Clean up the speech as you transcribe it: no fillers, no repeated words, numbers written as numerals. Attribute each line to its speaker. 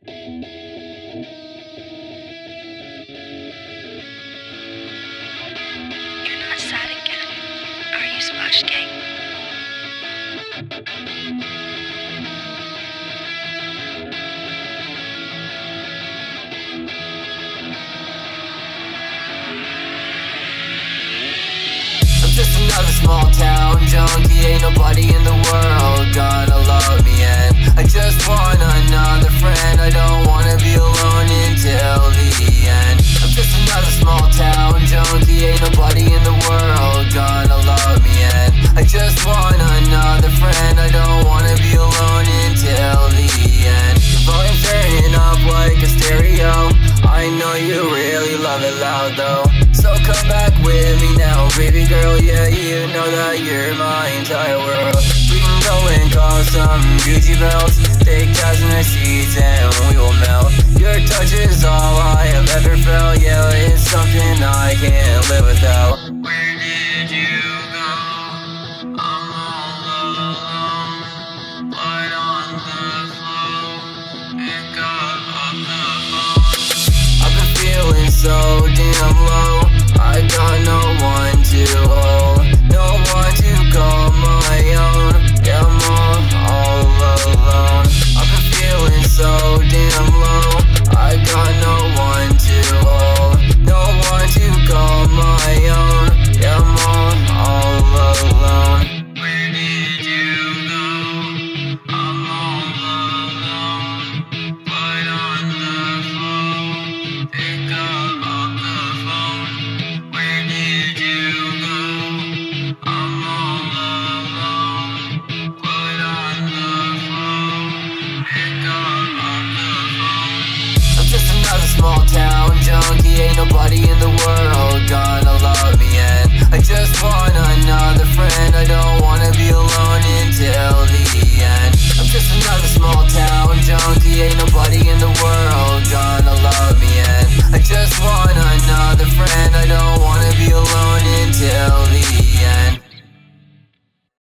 Speaker 1: You're not sad again, are you, Suspecktt?
Speaker 2: Just another small town junkie, ain't nobody in the world gonna love me, and I just want another friend. I don't wanna be alone until the end. I'm just another small town junkie, ain't nobody in the world gonna love me, and I just want another friend. I don't wanna be alone until the end. Your volume's turning up like a stereo. I know you really love it loud though, so come back with me now, baby girl. Yeah, you know that you're my entire world. We can go and cause some Gucci belts, take cabs in the seats and we will melt. Your touch is all I have ever felt. Yeah, it's something I can't live without. Where did you go? I'm all alone. Blood on the floor. Pick up the phone. I've been feeling so damn low. I got no one to hold, no one to call my own. Yeah, I'm all alone. I've been feeling so damn low. I got no one to hold, no one to call my own. Yeah, I'm all alone. Where did you go? I'm all alone. Blood on the floor. Pick up the phone. Where did you go? I'm all alone. Blood on the floor. Pick up the phone. I'm just another small town junkie, ain't nobody in the world